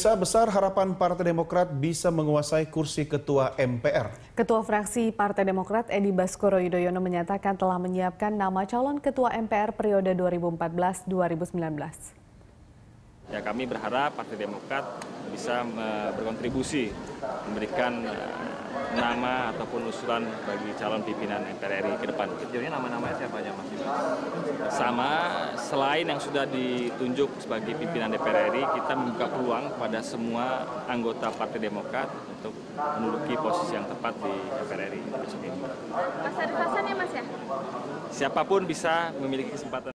Besar harapan Partai Demokrat bisa menguasai kursi Ketua MPR. Ketua fraksi Partai Demokrat Edi Baskoro Yudhoyono menyatakan telah menyiapkan nama calon Ketua MPR periode 2014-2019. Ya, kami berharap Partai Demokrat bisa berkontribusi memberikan nama ataupun usulan bagi calon pimpinan MPR RI ke depan. Sejauhnya nama-namanya siapa aja Mas? Sama, selain yang sudah ditunjuk sebagai pimpinan DPR RI, kita membuka peluang kepada semua anggota Partai Demokrat untuk menduduki posisi yang tepat di DPR RI besok ini. Mas, ada alasannya Mas ya? Siapapun bisa memiliki kesempatan.